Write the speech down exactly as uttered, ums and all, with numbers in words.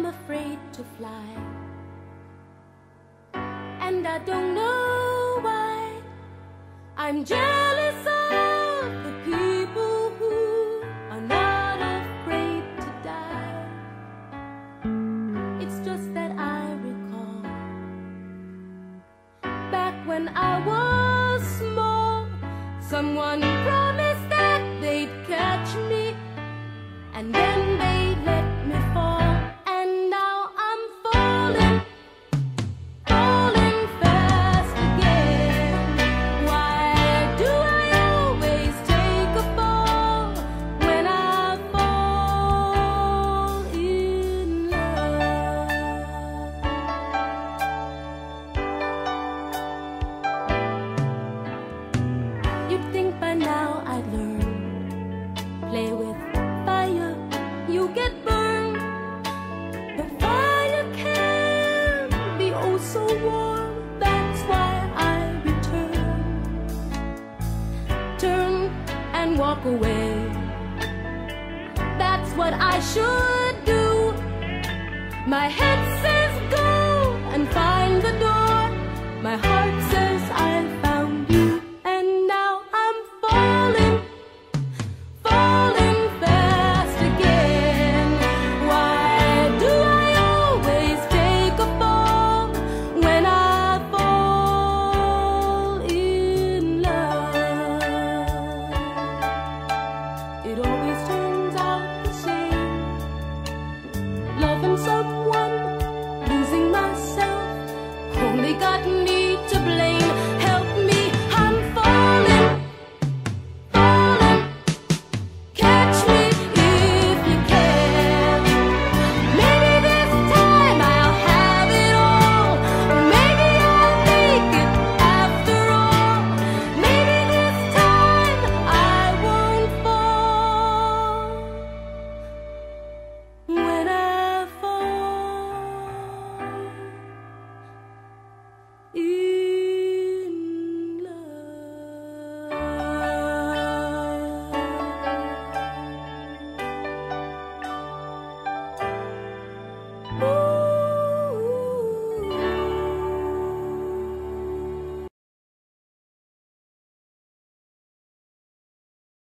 I'm afraid to fly, and I don't know why. I'm jealous of the people who are not afraid to die. It's just that I recall back when I was small, someone promised that they'd catch me, and then they'd let me fall. And now I'm falling, falling fast again. Why do I always take a fall when I fall in love? You'd think by now I'd learn, play with fire, you get burned. But fire can be oh so warm. That's why I return, turn and walk away. That's what I should do. My head says